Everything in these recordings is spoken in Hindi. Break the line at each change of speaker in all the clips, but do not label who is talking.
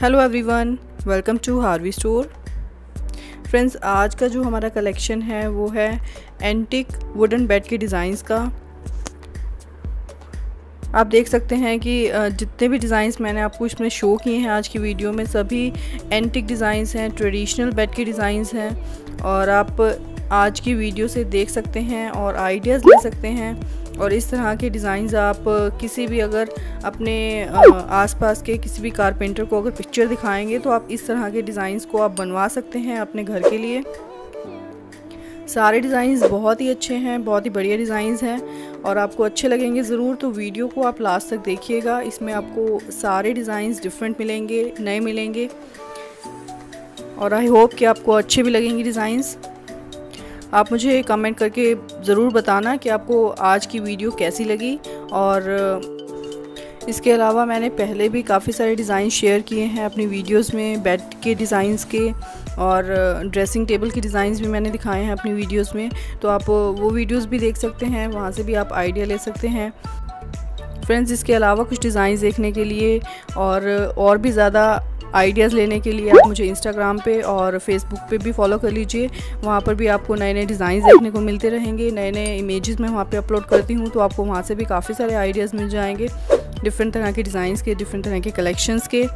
Hello everyone, welcome to Harvey store. Friends, आज का जो हमारा कलेक्शन है वो है एंटिक वुडन बेड के डिज़ाइंस का। आप देख सकते हैं कि जितने भी डिज़ाइंस मैंने आपको इसमें शो किए हैं आज की वीडियो में, सभी एंटिक डिज़ाइंस हैं, ट्रेडिशनल बेड के डिज़ाइंस हैं। और आप आज की वीडियो से देख सकते हैं और आइडियाज़ ले सकते हैं। और इस तरह के डिज़ाइंस आप किसी भी अगर अपने आसपास के किसी भी कारपेंटर को अगर पिक्चर दिखाएंगे तो आप इस तरह के डिज़ाइंस को आप बनवा सकते हैं अपने घर के लिए। सारे डिज़ाइंस बहुत ही अच्छे हैं, बहुत ही बढ़िया डिज़ाइंस हैं और आपको अच्छे लगेंगे ज़रूर। तो वीडियो को आप लास्ट तक देखिएगा, इसमें आपको सारे डिज़ाइंस डिफरेंट मिलेंगे, नए मिलेंगे और आई होप कि आपको अच्छे भी लगेंगे डिज़ाइंस। आप मुझे कमेंट करके ज़रूर बताना कि आपको आज की वीडियो कैसी लगी। और इसके अलावा मैंने पहले भी काफ़ी सारे डिज़ाइन शेयर किए हैं अपनी वीडियोस में, बेड के डिज़ाइंस के और ड्रेसिंग टेबल के डिज़ाइंस भी मैंने दिखाए हैं अपनी वीडियोस में। तो आप वो वीडियोस भी देख सकते हैं, वहाँ से भी आप आइडिया ले सकते हैं। फ्रेंड्स, इसके अलावा कुछ डिज़ाइंस देखने के लिए और भी ज़्यादा आइडियाज़ लेने के लिए आप मुझे इंस्टाग्राम पे और फेसबुक पे भी फॉलो कर लीजिए। वहाँ पर भी आपको नए नए डिज़ाइंस देखने को मिलते रहेंगे, नए नए इमेजेस मैं वहाँ पे अपलोड करती हूँ। तो आपको वहाँ से भी काफ़ी सारे आइडियाज़ मिल जाएंगे डिफरेंट तरह के डिज़ाइंस के, डिफरेंट तरह के कलेक्शंस के।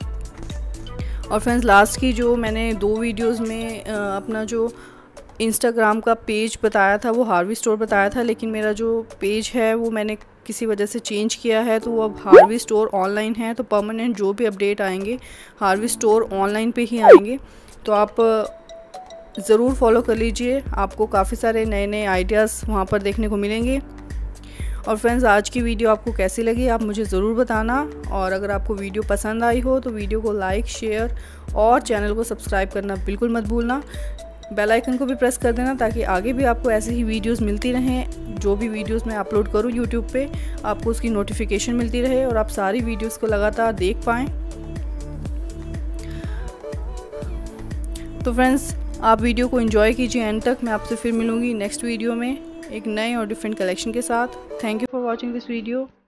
और फ्रेंड्स, लास्ट की जो मैंने 2 वीडियोज़ में अपना जो इंस्टाग्राम का पेज बताया था वो हार्वी स्टोर बताया था, लेकिन मेरा जो पेज है वो मैंने किसी वजह से चेंज किया है, तो वो अब हार्वी स्टोर ऑनलाइन है। तो परमानेंट जो भी अपडेट आएंगे हार्वी स्टोर ऑनलाइन पे ही आएंगे। तो आप ज़रूर फॉलो कर लीजिए, आपको काफ़ी सारे नए नए आइडियाज़ वहाँ पर देखने को मिलेंगे। और फ्रेंड्स, आज की वीडियो आपको कैसी लगी आप मुझे ज़रूर बताना। और अगर आपको वीडियो पसंद आई हो तो वीडियो को लाइक, शेयर और चैनल को सब्सक्राइब करना बिल्कुल मत भूलना। बेल आइकन को भी प्रेस कर देना ताकि आगे भी आपको ऐसे ही वीडियोस मिलती रहें। जो भी वीडियोस मैं अपलोड करूं यूट्यूब पे आपको उसकी नोटिफिकेशन मिलती रहे और आप सारी वीडियोस को लगातार देख पाएँ। तो फ्रेंड्स, आप वीडियो को एंजॉय कीजिए एंड तक। मैं आपसे फिर मिलूँगी नेक्स्ट वीडियो में एक नए और डिफरेंट कलेक्शन के साथ। Thank you for watching this video.